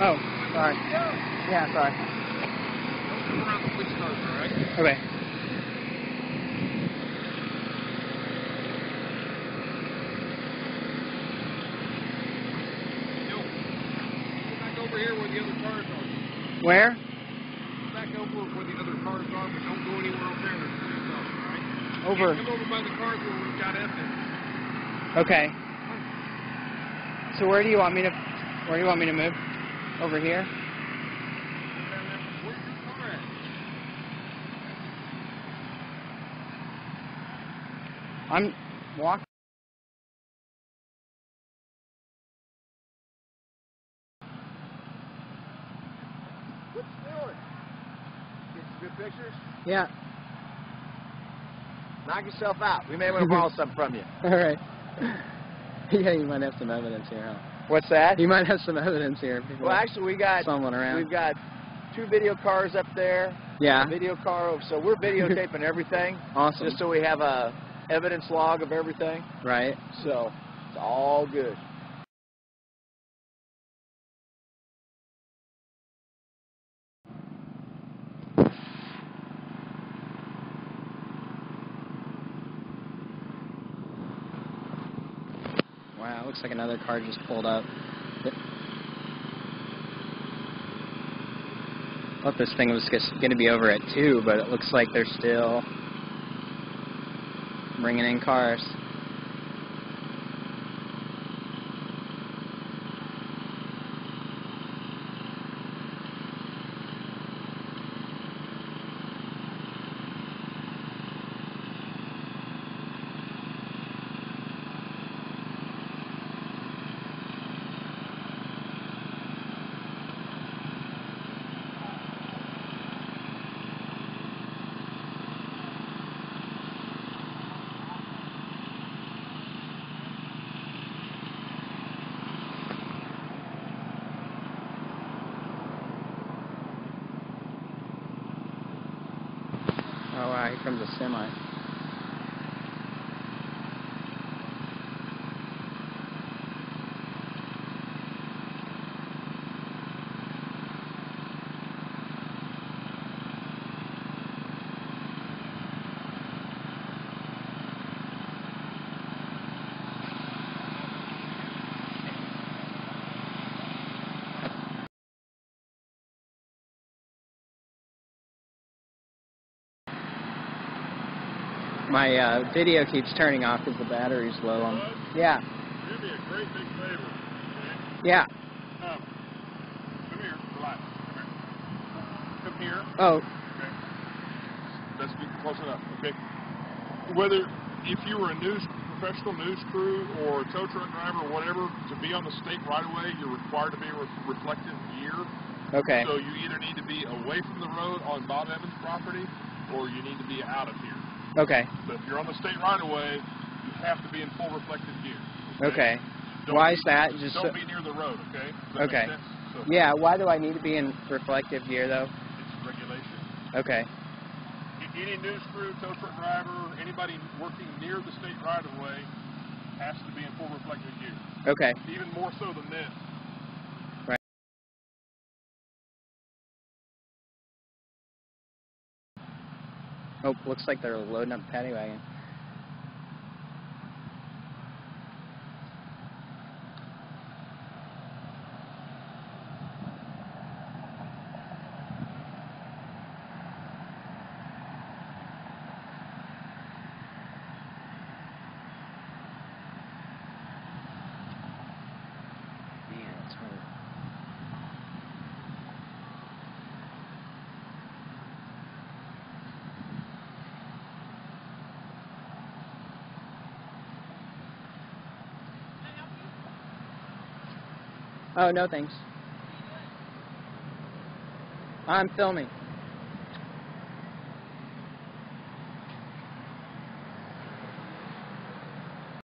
Oh, sorry. Yeah, sorry. Don't come around the police cars, alright? Okay. Yo, go back over here where the other cars are. Where? Go back over where the other cars are, but don't go anywhere over there. There's police cars, alright? Over. Come over by the cars where we've got evidence. Okay. So where do you want me to move? Over here? Where's your car at? I'm walking. What's doing? Get some good pictures? Yeah. Knock yourself out. We may want to borrow something from you. All right. Yeah, you might have some evidence here, huh? What's that? You might have some evidence here. Well, actually, we got someone around. We've got 2 video cars up there. Yeah. A video car. So we're videotaping everything. Awesome. Just so we have a evidence log of everything. Right. So it's all good. Wow, looks like another car just pulled up. I thought this thing was going to be over at 2, but it looks like they're still bringing in cars. Oh wow, here comes a semi. My video keeps turning off because the battery's low on. Yeah. Do me a great big favor. Okay? Yeah. Come here. Relax. Come here. Oh. Okay. That's close enough. Okay. If you were a professional news crew or a tow truck driver or whatever, to be on the state right away, you're required to be reflective gear. Okay. So you either need to be away from the road on Bob Evans' property, or you need to be out of here. Okay. So if you're on the state right away, you have to be in full reflective gear. Okay. Why is that? Just don't be near the road, okay? Does that okay. make sense? So, yeah, why do I need to be in reflective gear, though? It's regulation. Okay. Any news crew, tow truck driver, anybody working near the state right-of-way has to be in full reflective gear. Okay. Even more so than this. Right. Oh, looks like they're loading up the paddy wagon. Man, it's hard. Oh, no thanks. I'm filming.